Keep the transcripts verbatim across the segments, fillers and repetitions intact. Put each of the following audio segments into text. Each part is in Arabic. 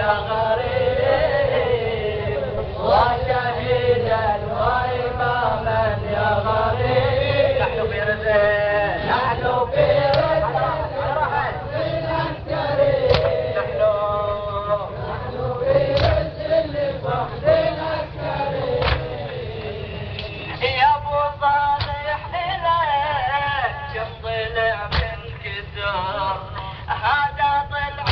يا غريب وشهيدا وإماما يا غريب. نحن في رزق نحن في رزق العسكري نحن نحن في رزق لفخر العسكري. يا ابو صالح إليك كم طلع من كسر هذا طلع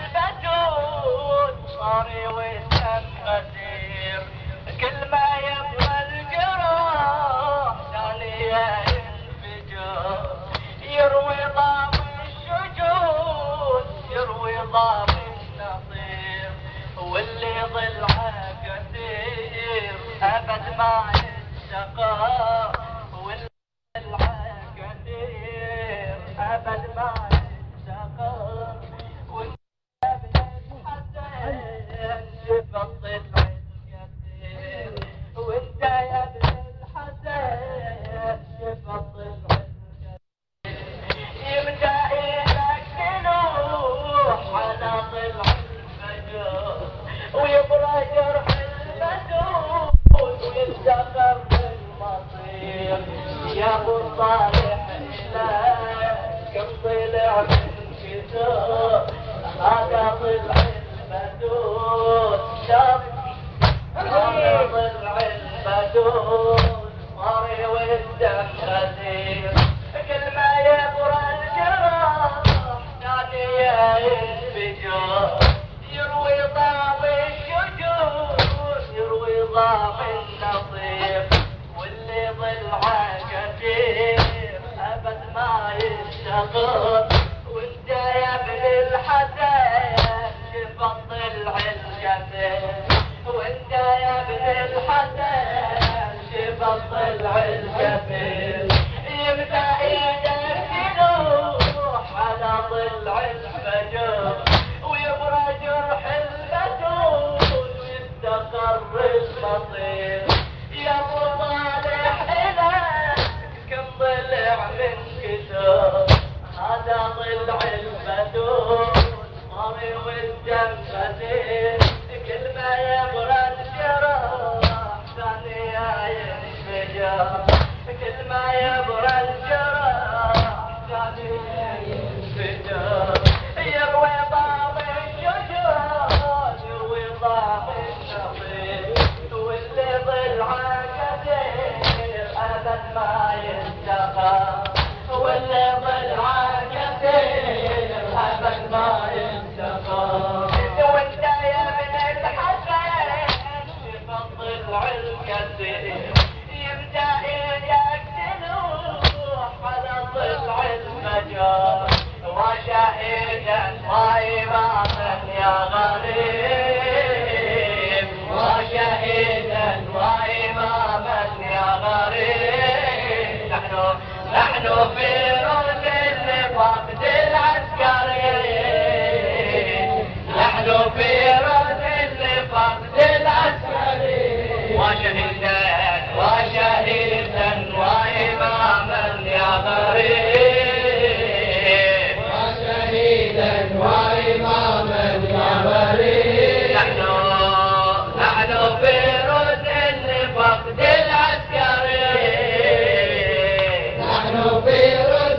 البدود صاري والدم غزير كل ما يبغى الجروح ثانية ينفجر يروي ضام الشجون يروي ضام النصير واللي ضلعه كثير أبد ما يتسقى واللي ضلعه كثير أبد ما يتسقى وانت ابن الحسن شفط الكثير وانت يا ابن الحسن شفط الكثير يبدأ إيدك تلوح على طلع الفجر ويبرى جرح المدود ويلتقر بالمصير. يا ابو صالح إليك كم طلع من كسر هذا طلع المدود شاف هذا طلع المدود صاري والدم غزير كل ما يبرى الجراح ثانية ينفجر يروي ضام الشجون يروي ضام النصير واللي ضلعه كثير أبد ما يشتغل وانت يا ابن الحسن شفط ضلع الكثير وانت يا ابن الحسن شفط ضلع الكثير يبدأ ايدك تلوح على ضلع الفجر ويبرى جرح المدود ويستقر المصير. يا ابو صالح إليك كم ضلع من كسر هذا ضلع المدود صاري والدم غزير كل ما يبرى الجراح ثانية ينفجر كل ما يبرى الجراح ثانية ينفجر يروي ضام الشجون يروي ضام النصير واللي ضلعه كثير أبد ما ينتقى واللي ضلعه كثير أبد ما ينتقى. وانت يا ابن الحسن شفط ضلع الكثير يبدأ ايدك تلوح على ضلع المجار وشهيدا وإماما يا غريب وشهيدا وإماما يا غريب. نحن نحن في رد لفقد العسكري نحن في رد لفقد العسكري وشهيدا وشهيدا وإماما يا غريب وشهيدا وإماما يا غريب. نحن نحن في رد لفقد العسكري نحن في رد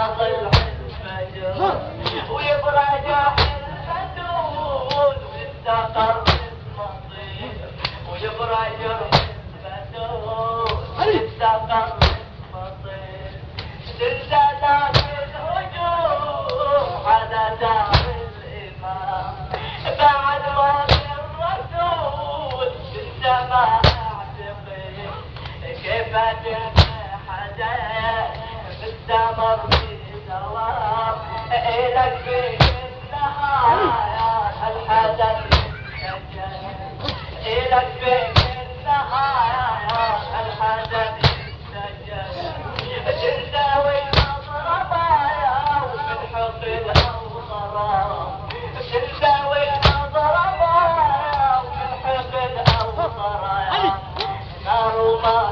يطلع الفجر ويبرجع الفدود واستقر المصير ويبرجع الفدود واستقر المصير تنسى الهجوم على دار الإمام بعد ما الرسول تنسى ما اعتقد كيف تنسى حدا مستمر بدوام إلك في النهاية الحدث سجل إلك في النهاية الحدث سجل تنساوي الأضربايا وبالحق الأوطرام تنساوي الأضربايا وبالحق الأوطرام نار وما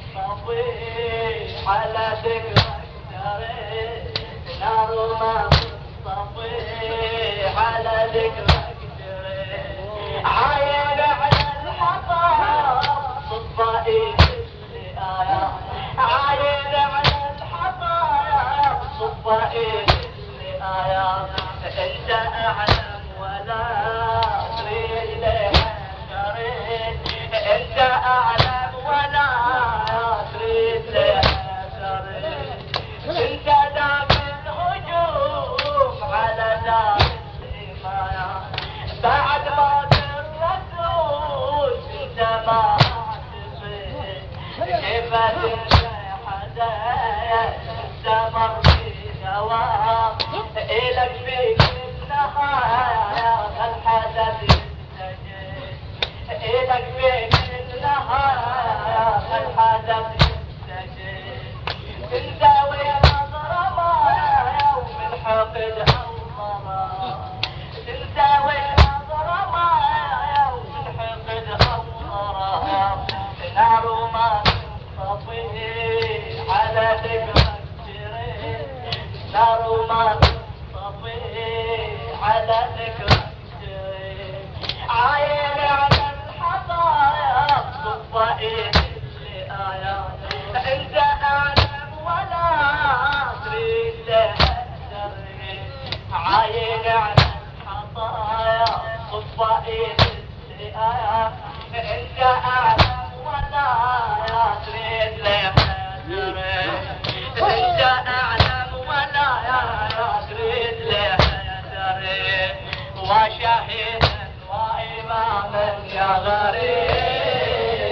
تطفي على ذكرك جريت نار وما تطفي على ذكرك جريت عاين على الحطام صفائي الآيات عاين على الحطام صفائي الآيات انت اعلم ولا تريد لها شريك انت اعلم ولا تريد لها شريك انت دام الهجوم على دار الإمام بعد ما الرسول انت ما اعتقد كيف تنسى حدا استمر بدوام إلك في النهاية الحدث سجل إلك في النهاية الحدث سجل تنساوي الأضربايا وبالحقد أوطرام تنساوي الأضربايا وبالحقد أوطرام نار وما تنطفي على ذكرك جريت نار وما تنطفي على ذكرك جريت عاين على الحطايا صفائي الآيات انت اعلم ولا تريد لها شريك عاين على الحطايا صفائي الآيات انت اعلم ولا تريد لها شريك انت اعلم ولا تريد لها شريك وشهيدا واماما يا غريب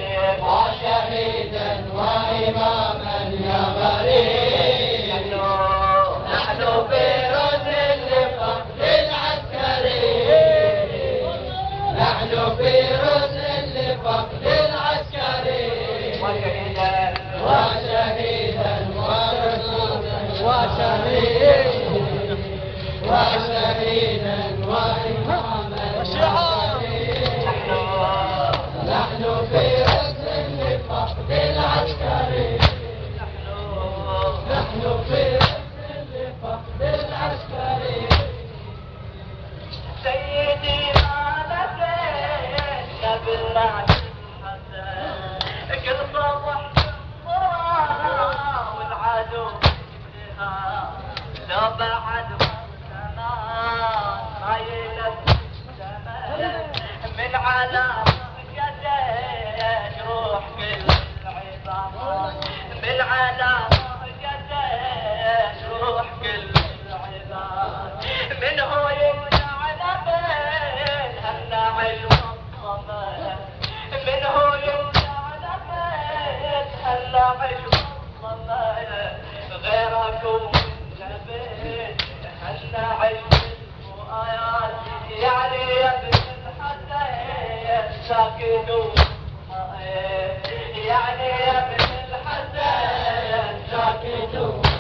وشهيدا وإماما يا غريب نحن في رزق لفقد العسكري نحن في رزق لفقد العسكري وشهيدا وشهيدا ورسولا وشهيدا وشهيدا وإماما نحن في رزق لفقد العسكري نحن في رزق لفقد العسكري سيدي ما نسينا بالله كل صبح الصراع والعدو بها لو بعد والزمان ما يلف الزمان من على يديك روح كل العظام من على يديك روح كل العظام من هو يمنع نبيل هالنعي والصمان من هو يمنع نبيل هالنعي والصمان غيرك ونبيل هالنعي والآيات يعني يا ابن الحسين ساكت يعني يا ابن الحسين ساكت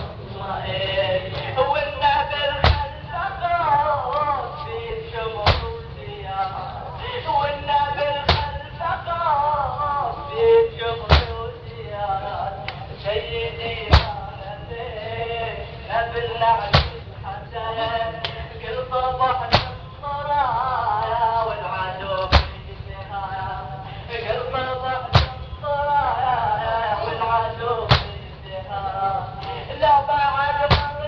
والنبي الخلفقات في شموسيا والنبي الخلفقات في شموسيا سيدي يا نبي النعم الحسين كل صبح الصرايا والعدو في نهاية كل صبح الصرايا والعدو في نهاية لا بعد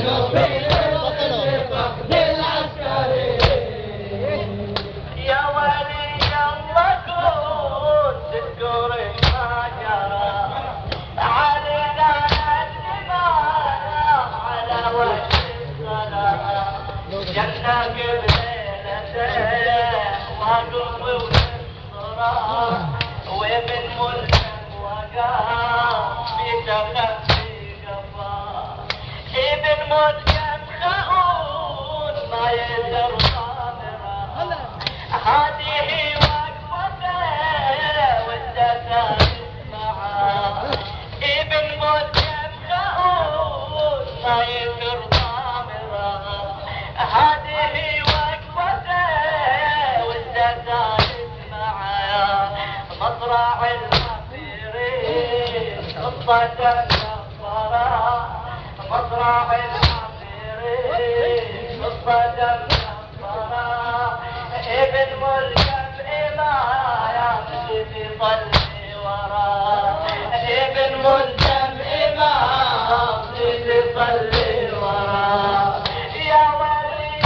نحن في عز لفقد العسكري. يا ولي الله كنت تذكر ما جرى علينا الدماء على وجه الصلاة جنة قبلته واقف والصراط وابن ملك وقاف في تخفي قفاه ابن ملك خاون ما يقدر صابره هذه وقفته وانت تسمعه ابن ملك خاون ما يقدر صابره هذه وقفته وانت تسمعه مصرع المصيرين قصة مصرع مصرع المصيرين قصة مصرع ابن ملكم إمام يصلي وراه ابن ملكم إمام يصلي وراه يا ولي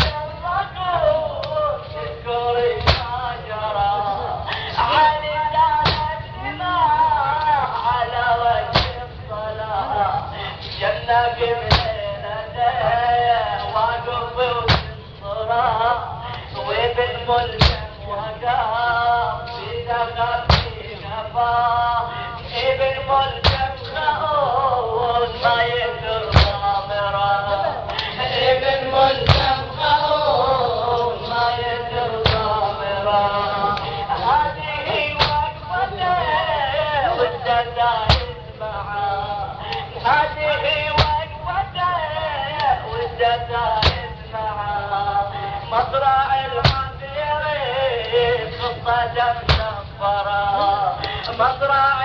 الركوب اذكري ما جرى علي دانت دماء على وجه الصلاة جنة قبلته واقف والصراط وابن ملك وقاف في تخفي قفاه ابن ملك خاون ما يقدر ضامره ابن ملك خاون ما يقدر ضامره هذه وقفته وانت تسمعه هذه وقفته وانت تسمعه مصرع المصيرين قصة مسفرة مصرع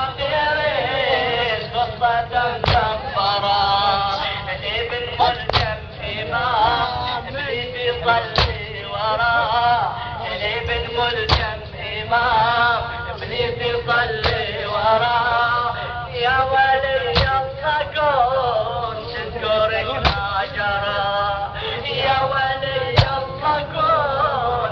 المصيرين قصة مسفرة ابن ملكم إمام ابني يصلي وراه ابن ملكم إمام ابني يصلي وراه يا ولي الله كن تذكرك ما جرى يا ولي الله كن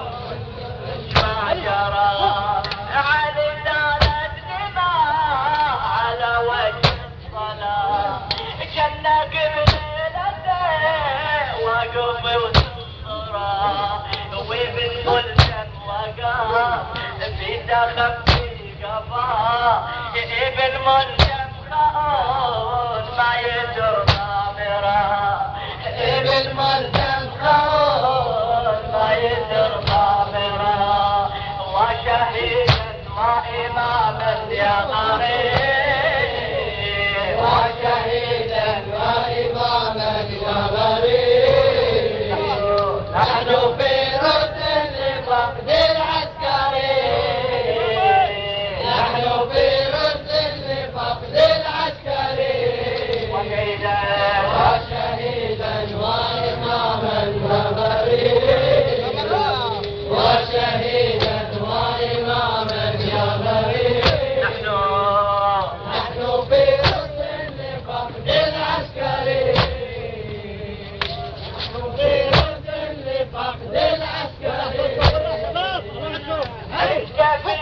ما جرى علي دارت دماء على وجه الصلاة جنة قبلته واقف والصراط وابن ملكم وقاف في تخفي قفاه ابن ملكم خاون ما يدر ضامره ابن ملكم خاون ما يدر ضامره وشهيدا وإماما يا غريب وشهيدا وإماما يا غريب نحن في رد لفقد العسكري نحن في رد لفقد العسكري وشهيدا وشهيدا وإماما يا غريب وشهيدا وإماما يا غريب نحن نحن في رد لفقد العسكري نحن في رد لفقد العسكري انت في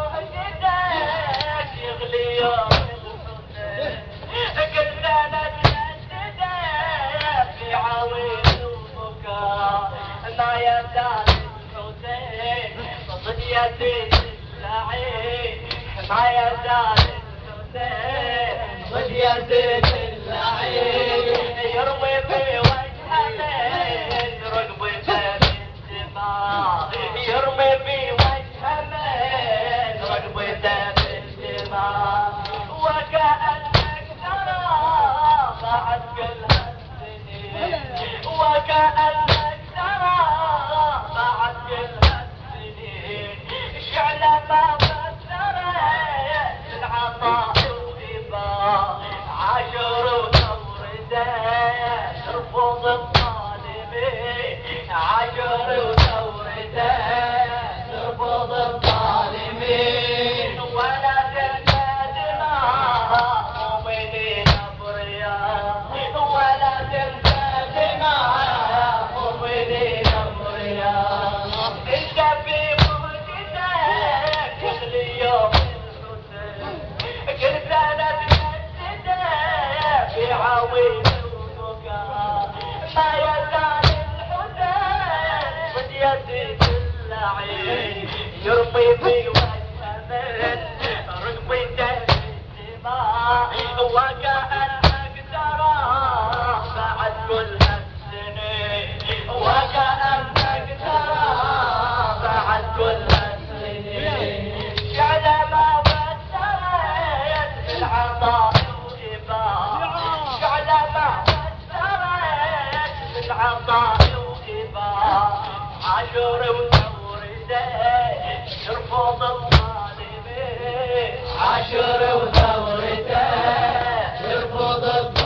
مهجتك يغلي يوم الحسين قلنا نتجدد في عويل وبكاء ما يزال الحسين صديتي اللعين ما يزال الحسين صديتي اللعين يرمي في وجهه من رقبته بالدماء يرمي في وجهه من رقبته بالدماء وكأنك ترى بعد كل هالسنين وكأنك ترى بعد كل هالسنين شعلة ما فسرت العطاء وإباء عاشر وثورته ترفض الظالمين عاشر وثورته ترفض الظالمين ولا تنسى دماء مؤمنين أبرياء ولا تنسى يرمي في وجه من رقبته الدماء وكأنك ترى بعد كل هالسنين وكأنك ترى بعد كل هالسنين شعل ما فسرت بالعطاء وإباء شعل ما فسرت بالعطاء وإباء عاشور وثورته يرفض الظالمين عاشور وثورته يرفض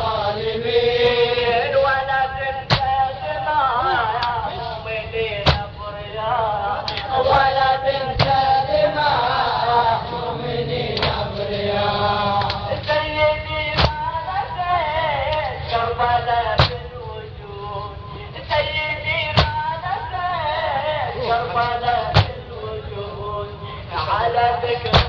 الظالمين ولا تنسى دماء مؤمنين أبرياء ولا تنسى دماء مؤمنين أبرياء سيدي ما نسيت كربلاء بالوجود سيدي ما نسيت كربلاء بالوجود على ذكرك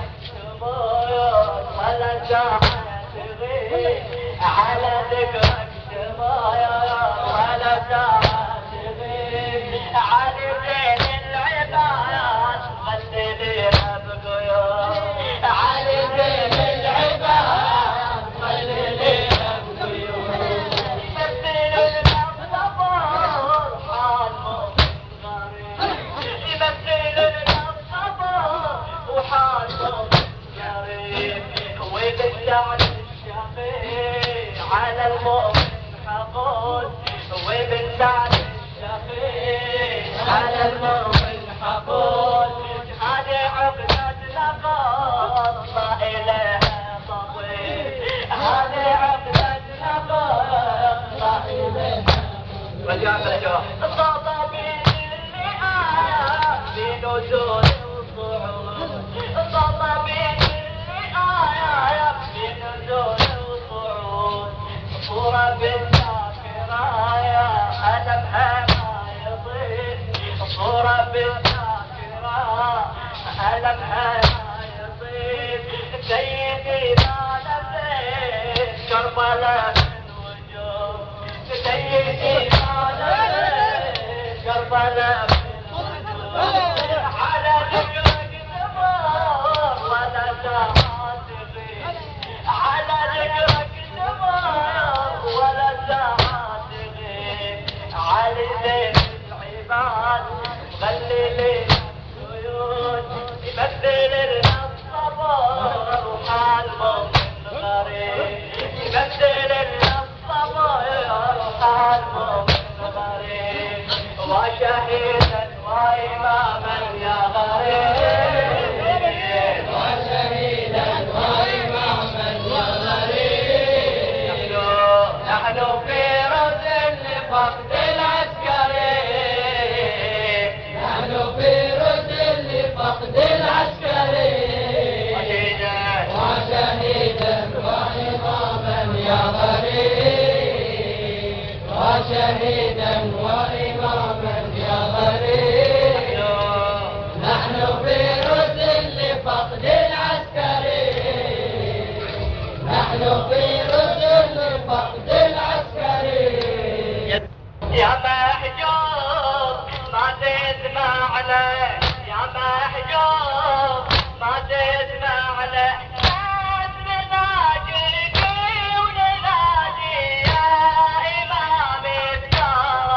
تموت ولا ساعة تغيب على ذكرك تموت ولا ساعة تغيب علي زين العباد خلي ليها بقيود علي زين العباد خلي ليها بقيود يمثل الصبر حال مؤمن غريب يمثل الصبر وحال مؤمن غريب وبالشعر الشقي على المؤمن حقود وبالشعر الشقي على المؤمن حقود هذه عقدة نقاط ما إليها طويل هذه عقدة نقاط ما إليها رجعت رجعت الصوت بين المئات بنزول الصعود الصوت بين المئات بنزول الصعود صورة بالذاكرة ألمها ما يطير صورة بالذاكرة ألمها ما يطير سيدي ما نسيت كربلاء من وجوه سيدي ما نسيت كربلاء من وجوه على ذكرك تمر ولا ساعة تغيب على ذكرك تمر ولا ساعة تغيب علي زين العباد خلي لي السيود يمثل لنا الصبر وحال مؤمن غريب يمثل لنا الصبر وحال مؤمن غريب وشهيدا وإماما يا غريب وشهيدا وإماما يا غريب نحن في رزق لفقد العسكري نحن في رزق لفقد العسكري وشهيدا وإماما يا غريب وشهيدا وإماما يا غريب نحن في رزق لفقد العسكري نحن في رزق لفقد العسكري يا محجوب ما تسمع له يا محجوب ما تسمع له ناس نناجيك وننادي يا إمام الدار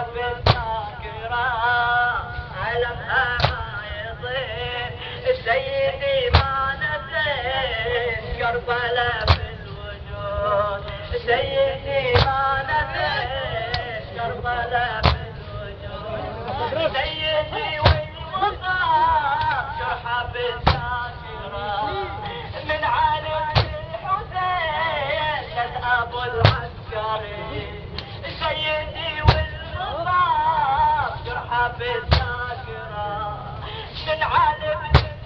بالذاكرة علمها ما يضيع سيدي ما نسيت كربلاء في الوجود سيدي ما نسيت كربلاء في الوجود سيدي والمصاب جرحى بالذاكرة من عالم الحسين كان ابو العسكري سيدي والمصاب جرحى بالذاكرة من عالم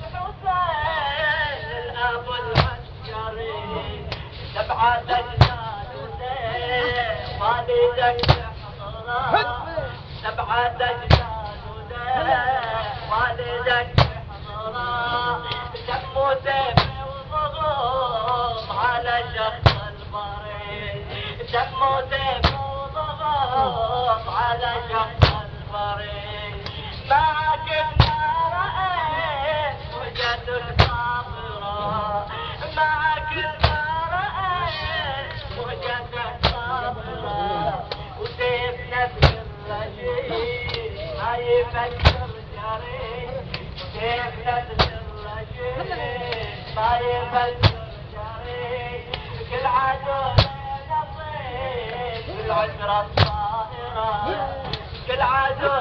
الحسين ابو العسكري سبعة اجداد وزين والدك تحضره سبعة اجداد وزين والدك تحضره دمه سيف وضغط على شخص البريد دمه سيف وضغط على شخص البريد معك ما رأيت وجهتك صابرة معك ما رأيت وجهتك صابرة وسيف نفس الرشيد ما يفكر جريء سيف نفس الرشيد ما يفكر جريء كل عدو نصيب بالعشرة الطاهرة كل عدو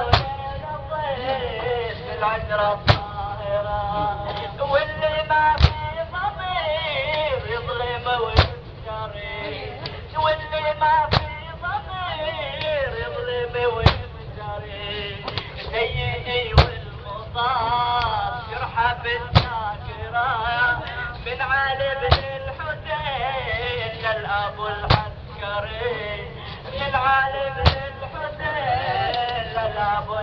بالعشرة الطاهرة واللي ما في ضمير يظلم ويفجري واللي ما في ضمير يظلم ويفجري سيدي والمصاب جرحى بالذاكرة من علي بن الحسين الابو العسكري من علي بن الحسين الابو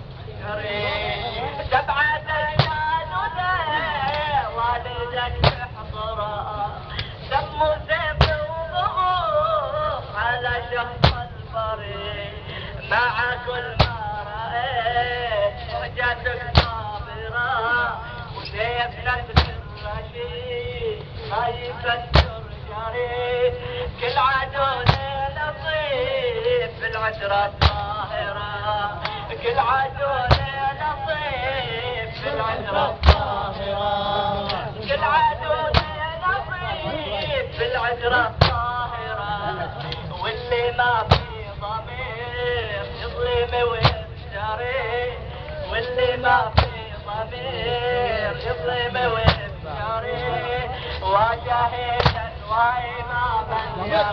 سبعة اجداد وزين والدك تحضره دمه سيف وضغط على شخص البريد مع كل ما رأيت وجهتك صابرة وسيف نفس الرشيد ما يفكر جريء كل عدو نصيب بالعشرة الطاهرة كل عدو نصيب بالعشرة الطاهرة كل عدو نصيب بالعشرة الطاهرة واللي ما في ضمير يظلم ويفجري واللي ما في ضمير يظلم ويفجري وشهيدا وإماما يا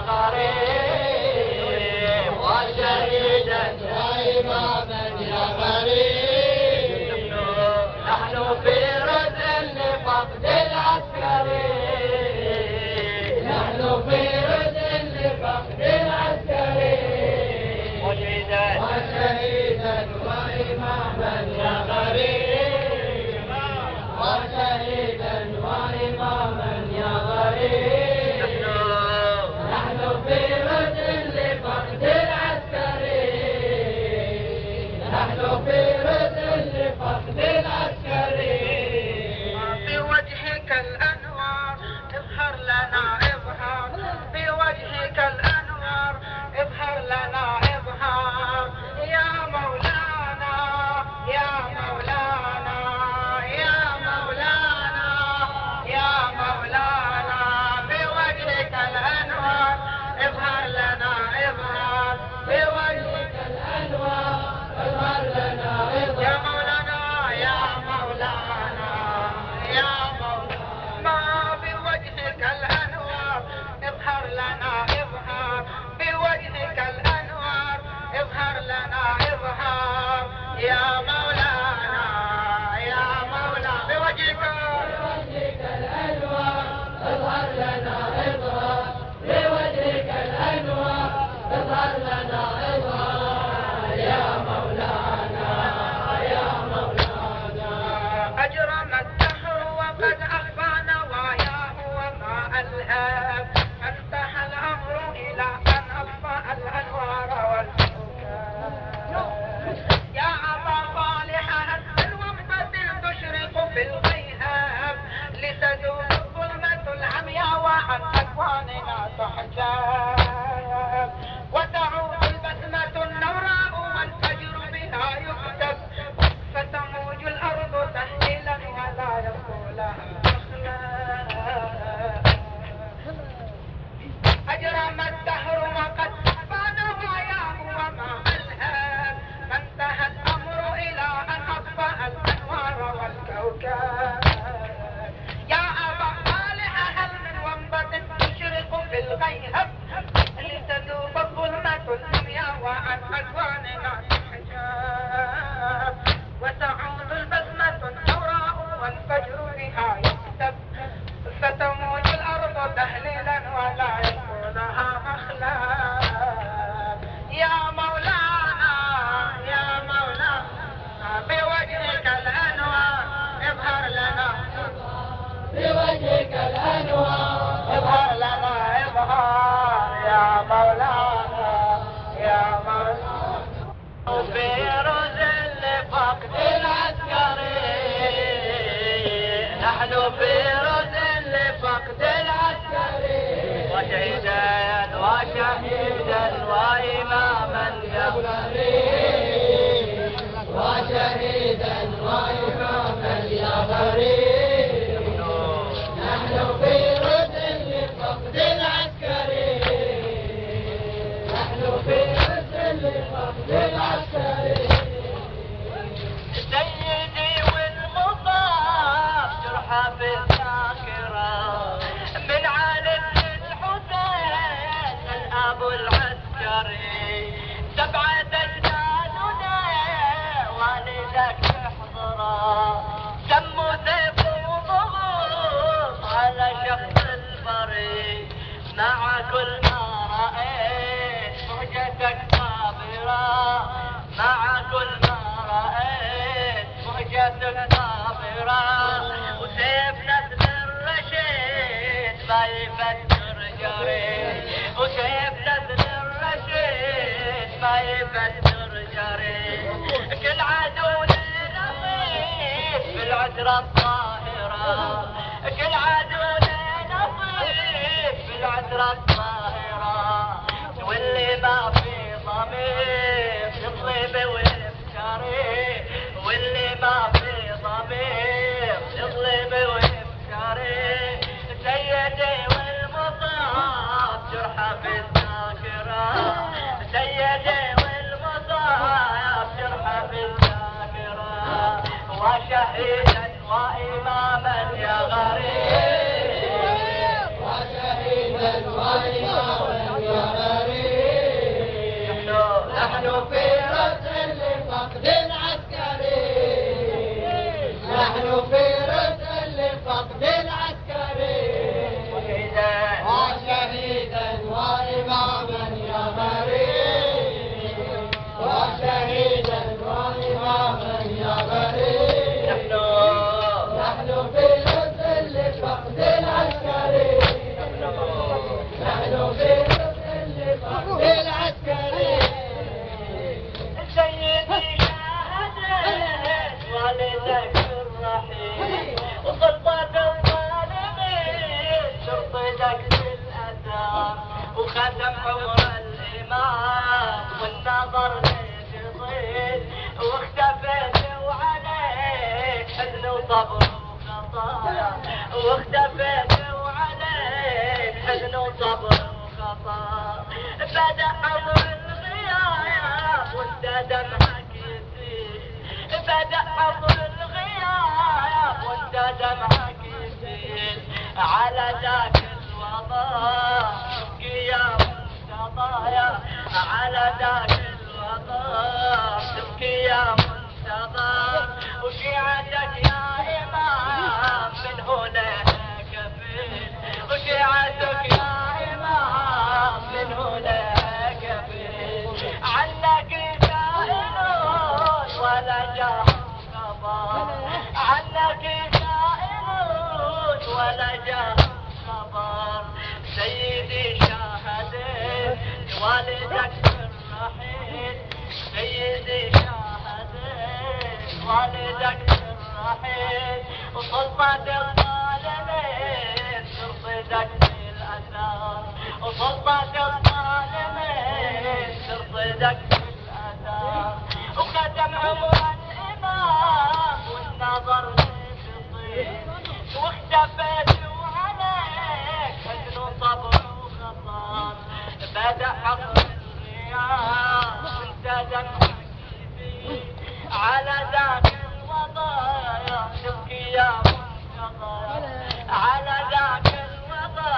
غريب وشهيدا وإماما يا غريب نحن في رد لفقد العسكري نحن في رد لفقد العسكري وشهيدا وشهيدا وإماما يا غريب وشهيدا وإماما يا غريب نحن في أكواننا الحجاب وتعود البسمة الحوراء والفجر بها يكتب ستموت الأرض تهليلا ولا يكونها مخلاب يا مولانا يا مولانا بوجهك الأنوار اظهر لنا بوجهك الأنوار اظهر لنا اظهر يا مولانا يا مولانا وفيروز لفقد العسكري نحن فيروز لفقد العسكري وشهيدا وشهيدا وإماما يغفري وشهيدا وإماما يغفري نحن في رد لفقد العسكري نحن في رد لفقد العسكري سيدي والمصاب جرحى في الذاكرة من عالم الحسين الأب العسكري سبعة أجدادنا والدك تحضره دم سيف وضغوط على شخص البري مع كل ما رأيت مهجتك صابرة مع كل ما رأيت مهجتك صابرة وسيف نسل الرشيد ما يفتر جري وسيف نسل الرشيد ما يفتر جري كل عدو لنصيب بالعسرة الظاهرة كل عدو لنصيب بالعسرة الظاهرة واللي ما في ضمير يظلم ويفتري واللي ما في ضمير يظلم ويفتري سيدي والمصاب جرحى في الذاكرة سيدي والمصاب جرحى في الذاكرة وشهيدا وإماما يا غريب وشهيدا وإماما يا غريب نحن في رد لفقد العسكري نحن في رد لفقد العسكري وشهيدا وإماما يا غريب وشهيدا وإماما يا غريب نحن في رد لفقد العسكري نحن في رد لفقد العسكري سيدي شاهدت والدك الرحيم وسلطة الظالمين شرطتك للأثار وختم عمر الإمام والنظر ليش يطيل واختفيت وعليك حزن وصبر وخطايا واختفيت وعليك حزن وصبر وخطايا بدأ عمر الغياب وانت دمعك يسيل بدأ عمر الغياب وانت دمعك يسيل على ذاك الوضع تبكي يا منتظايا على ذاك الوضع تبكي يا منتظر وشيعتك يا إمام من هنا كفيل وشيعتك يا إمام من هنا كفيل عنك سائلون ولا جاء خبر عنك سائلون ولا جاء خبر سيدي شاهدت والدك الرحيل سيدي شاهدت والدك الرحيل وسلطة الظالمين ترصدك بالأثار وسلطة الظالمين ترصدك بالأثار وختم عمر الإمام والنظر ليش يطيل واختفيت وعليك حزن وصبر وخطر بدأ حفر الرياض وانت دمعك يزيد على ذاك الوضايا تبكي يا منتظر على ذاك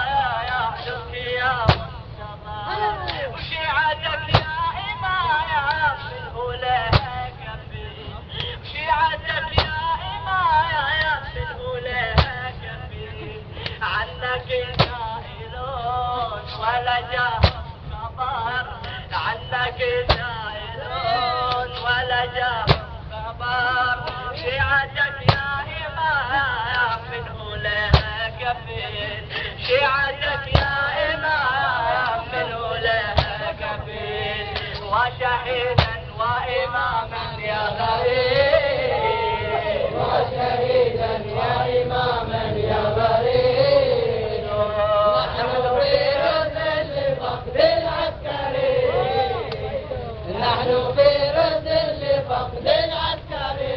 الوضايا تبكي يا منتظر وشيعتك يا إمايا وشهيدا وإماما يا غريب وشهيدا وإماما يا غريب نحن في رسل لفقد العسكري نحن في رسل لفقد العسكري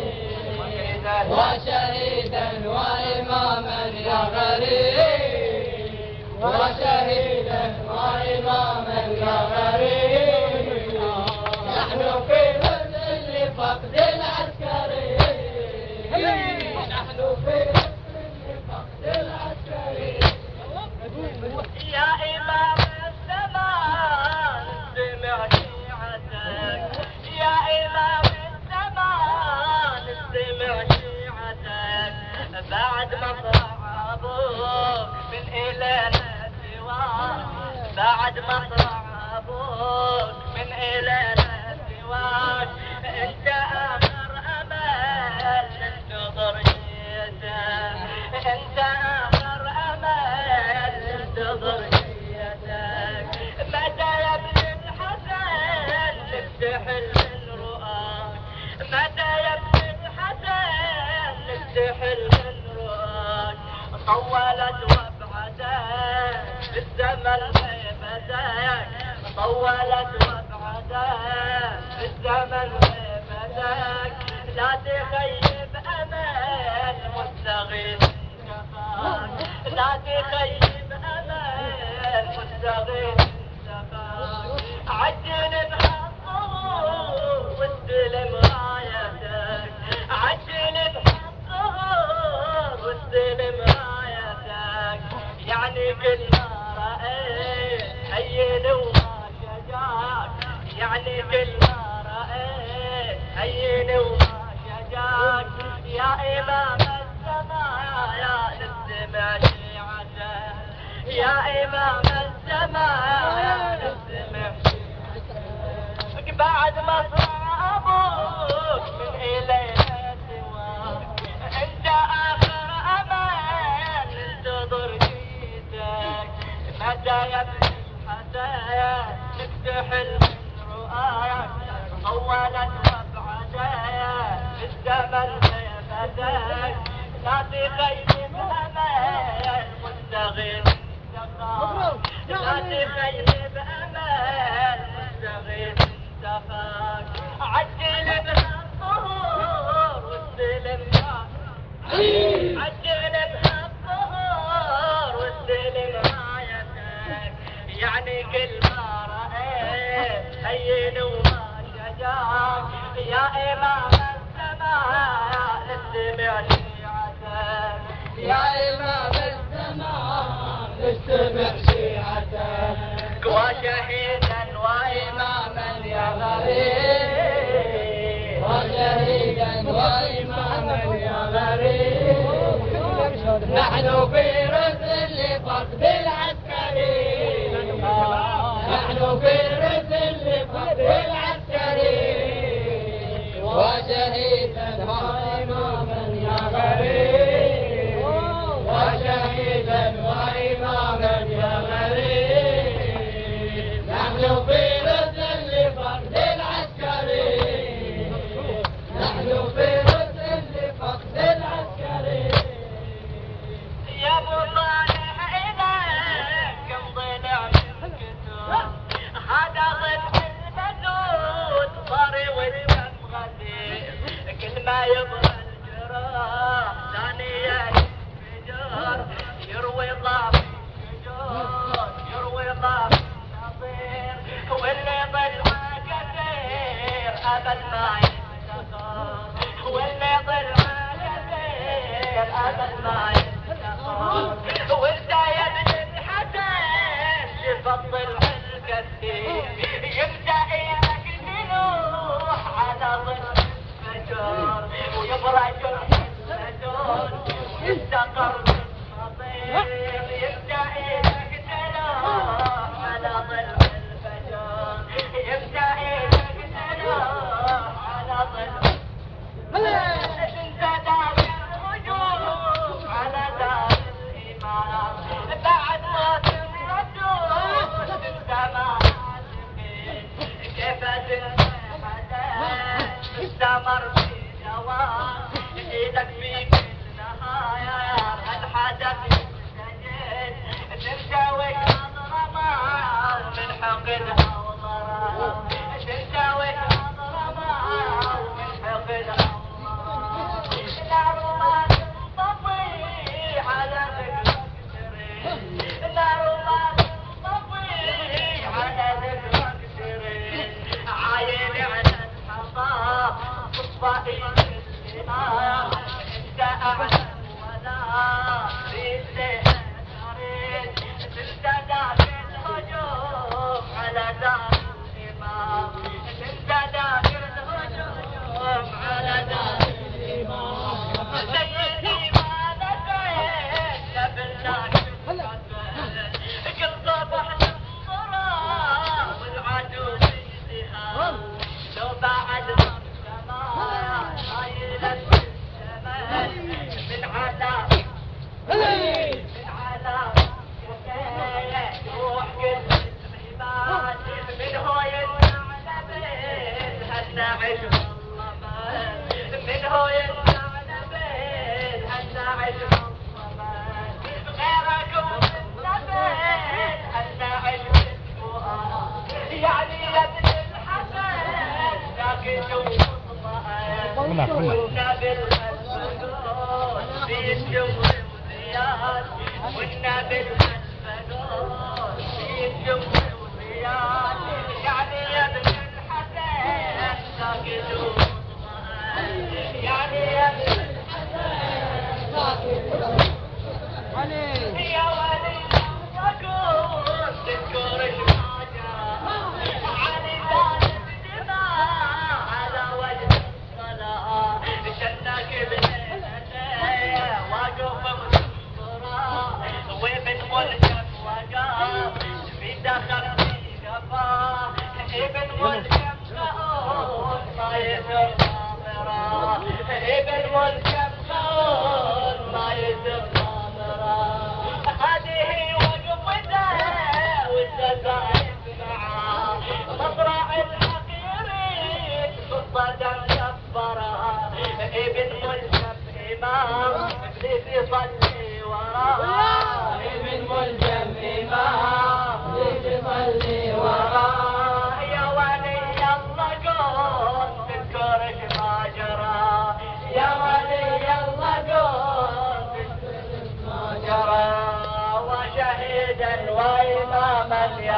وشهيدا وإماما يا غريب وشهيدا وإماما يا غريب نحن في رسل لفقد العسكري نحن في رسل لفقد العسكري يا إمام الزمان استمع شيعتك يا إمام الزمان استمع شيعتك بعد ما طلع أبوك من إلينا سواك بعد ما طلع أبوك من إلينا سواك أنت آخر أمل ننتظر جيتك أنت آخر أمل ننتظر جيتك متى يا ابن الحسن نفتحل من رؤاك متى يا ابن الحسن نفتحل من رؤاك طولت وابعدك بالزمن غيبتك طولت وابعدك بالزمن غيبتك لا تخيب امل مستغيث شفاك لا تخيب امل مستغيث شفاك عجل بحظه واستلم رايتك عجل بحظه واستلم رايتك يعني كل ما رأيت هين وما شجاك يعني كل ما رأيت هين وما شجاك يا إمام السماء نستمع شيعتك يا إمام السماء نستمع شيعتك بعد ما طلع أبوك من إلينا سواك أنت آخر أمان ننتظر جيتك متى يا ابن الحسن نفتحل من رؤاك طولت وابعدك بالزمن غيبتك لا تخيب امل مستغيث شفاك لا تخيب امل مستغيث شفاك عجل بها الظهور واستلم عجل بها الظهور واستلم رايتك يعني كل ما رأيت هين وما شجاك يا إمام السماء نستمع شيعتك يا إمام الزمان نستمع شيعتك وشهيدا وإماما يا غريب وشهيدا وإماما يا غريب نحن في رسل لفقد العسكري نحن في رسل لفقد العسكري وشهيدا وإماما يا غريب وشهيدا وإماما يا غريب نحن في رسل لفقد العسكري نحن في رسل لفقد العسكري يا ابو صالح إليك كم ضلع من كتب هذا ضلع المدود صاري والدم غدير كل ما يبغى الجراح ثانية ينفجر يروي ضعف الشجون يروي ضعف النظير واللي ضلع كثير أبد ما يفتخر واللي ضلع كثير أبد ما يفتخر وانت يا ابن الحسن تفضل الكثير يبدأ إيدك تلوح على ضلع الفجر ويبرج الفجر ويستقر بالمصير يبدأ إيدك تلوح على ضلع الفجر يبدأ إيدك تلوح على ضلع انت دار الهجوم على دار الإمام بعد موت الرسول انت ما كيف استمر في دوام ايدك في كل نهاية الحدث سجل تنساوي اضرمه من حقدها وضرها تنساوي اضرمه من حقدها النار ما تنطفي على ذكرك سرير النار ما تنطفي على ذكرك سرير عايل على الحصى تصفى الانتهاء انت اعلم ولا ريت حريت تنتدى في الهجوم على دار الامام تنتدى في الهجوم على دار الامام سيدي ما نسيت بالله كل صبح نصره والعدو بيدها لو بعد السماء هايلة السماء من عذاب من عذاب روح كل العباد من هو يسمعنا بين هالنعش والضمان من هو يسمعنا بين هالنعش والضمان غيركم النبيل هالنعش والفؤاد يعني يا ابن الحسن لكن قلنا قلنا والنبي الفنون في الجمر وزياد والنبي الفنون في الجمر وزياد يعني يا ابن الحسن ساكت ومطمئن يعني يا ابن الحسن ساكت ومطمئن يا ولي يقول تذكر الماجرة علي ذات الدماء على وجه الصلاة شناك بليلته واقف مصبرة وابن ملجم وقف في دخل في قفاه ابن ملجم خاون ما يسر ضامرة ابن ملجم خاون ما يسر ضامرة هذه وقفته والسزايف معاه مصرع الحقيرين بالصدم كبرها ابن ملجم امام ابليس يصلي وراه ابن ملجم امام ابليس يصلي وراه يا ولي الله قول تذكرك ما جرى يا ولي الله قول تذكرك ما جرى وشهيدا واماما يا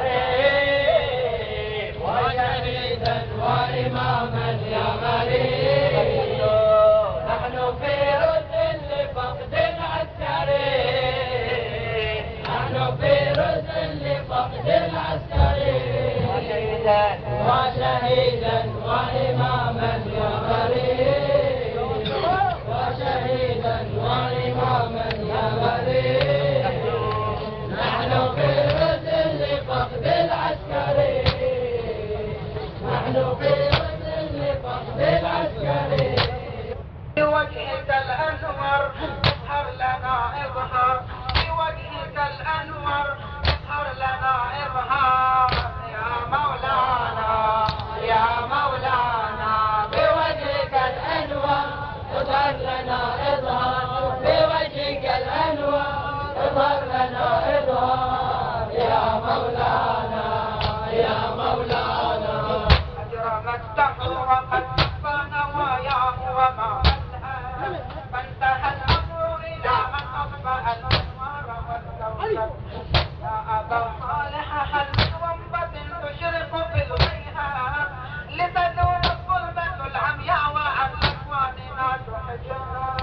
غريب وشهيدا واماما يا غريب نحن في رد لفقد العسكري نحن في رد لفقد العسكري وشهيدا وشهيدا واماما يا غريب وشهيدا واماما يا غريب نحن في رد لفقد العسكري نحن في رد لفقد العسكري بوجهك الأنور اظهر لنا إظهار بوجهك الأنور اظهر لنا إظهار يا مولانا يا مولانا بوجهك الأنور اظهر لنا إظهار بوجهك الأنور اظهر لنا إظهار يا مولانا يا مولانا أجرم الدهر وقد كفى نواياه وما فانتهى الأمر إلى من أطفأ الأنوار والكوكب يا أبا صالح هل من رمبة تشرق في الغيها لتدور الظلمة العمياء وعن أكواننا تحجاب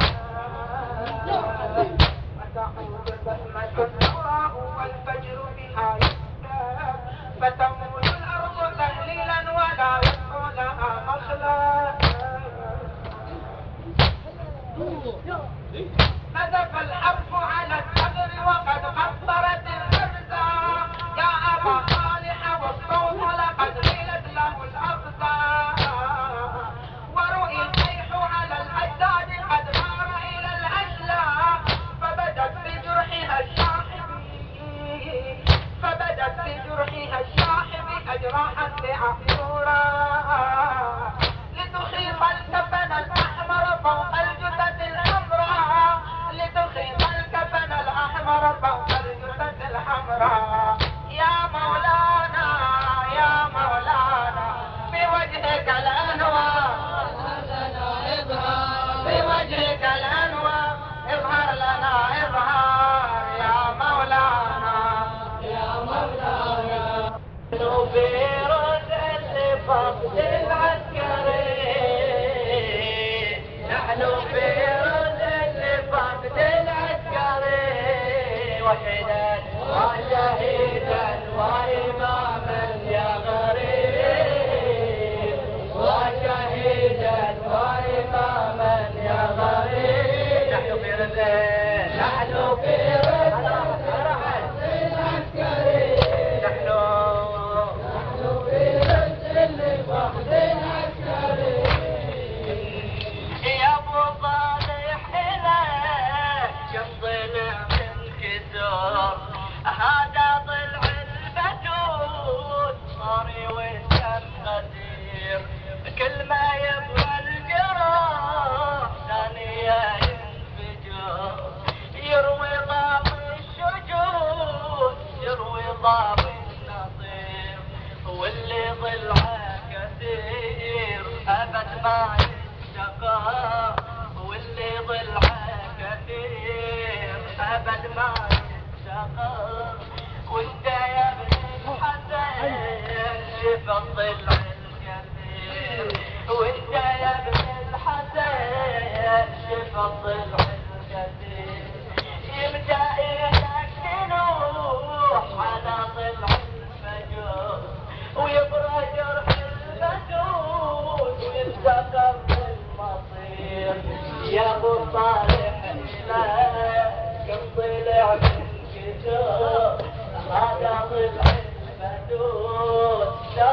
وتعود بسمة النوراء والفجر بها يكتاب فتمول الأرض تهليلا ولا يبقى لها مخلى نزف الحرف على الثغر وقد قصرت الأرزاق يا أبا صالح والصوت لقد ميلت له الأقدار ورؤي الجيح على الأجداد قد غار إلى الأشلاء فبدت بجرحها الشاحب فبدت بجرحها الشاحب أجراحا لأحيورا إبراهيم يا مولانا يا مولانا بوجهك الأنوار بوجهك الأنوار اظهر لنا اظهار يا مولانا يا مولانا في رزق الفقد العسكري نحن في رزق الفقد العسكري وحيدا وشهيدا وإماما يا غريب وشهيدا وإماما يا غريب نحن في رزق نحن في رزق العسكري نحن يا ابو صالح اليك كم ضلع من كسور هذا ضلع البتول صاري والدم غدير كل ما يبغى الجراح ثانية ينفجر يروي ضاب الشجون يروي ضاب النصير واللي ضلعه كثير أبد ما يشتقى واللي ضلعه كثير أبد ما يشتقى وانت يا ابن الحسن شف الضلع الكثير وانت يا ابن الحسن شف الضلع الكثير يبدأ ايدك تنوح على ضلع الفجور ويبرى جرح المسود ويستقر المصير يا ابو صالح كم ضلع من كسور هذا ضلع المسود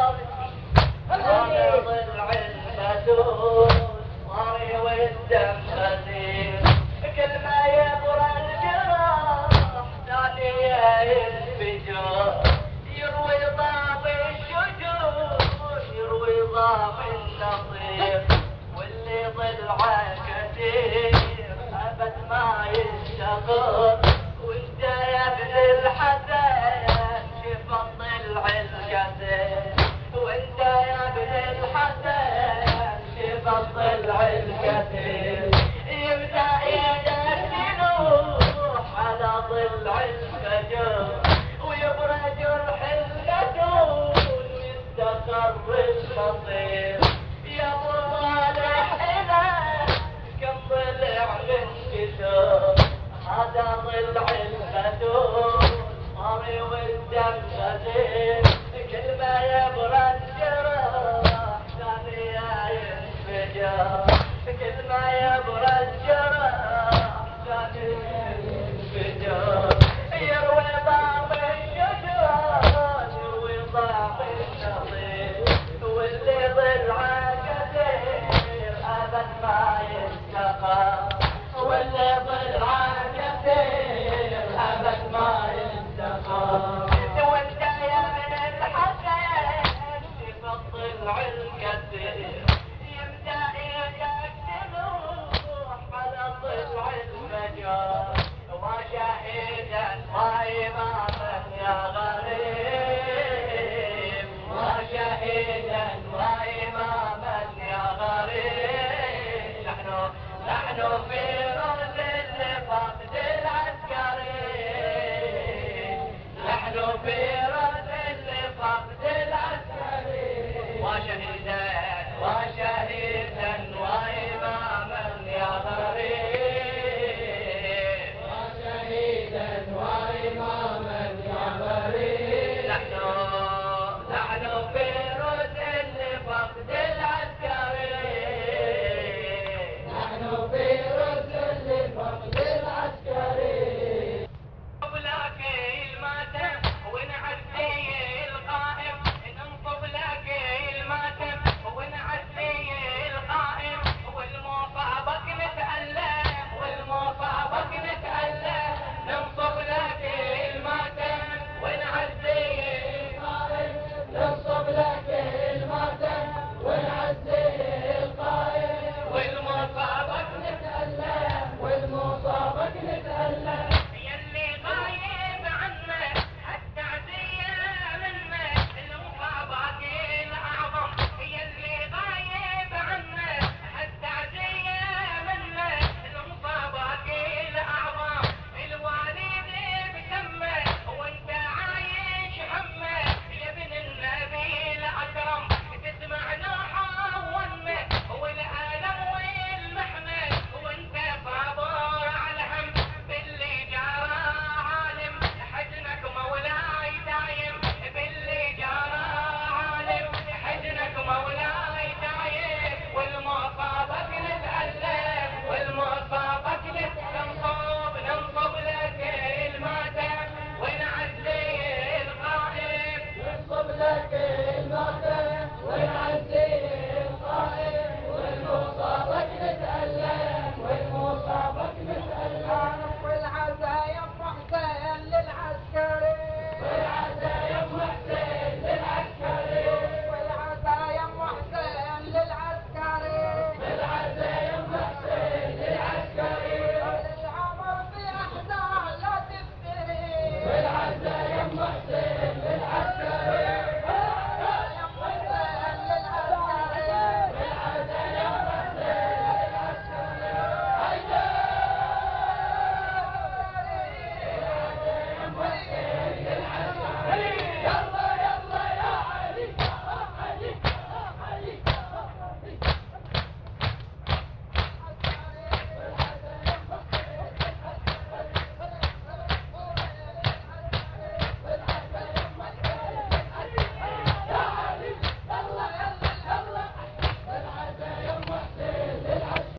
هذا ضلع المسود صاري والدم غزير كل ما يبرى الجراح ثانية ينفجر يروي ضاب الشجون يروي ضاب النصير واللي ضلعه كثير أبد ما يشتغل وانت يا ابن الحسن شف الضلع الكثير وانت يا ابن الحسن شف الضلع الكثير يبدأ يدك تنوح على ضلع الفجر ويبرى جرح اللدون ويستقر المصير يا ابو صالح إلك كم ضلع من كسور هذا ضلع اللدون صاري والدم غزير كل ما يبرى الجرح ثانية ينفجر كل ما يبرى الجرح ثانية ينفجر يروي ضاب الشجران يروي ضاب النصير واللي ضلعه كثير أبد ما يستقى واللي ضلعه كثير أبد ما يستقى وانت يا ابن الحسن شف الضلع الكثير يبدأ ايدك تروح على ضلع الفجر وشهيدا وإماما يا غريب وشهيدا كلمة والعسكري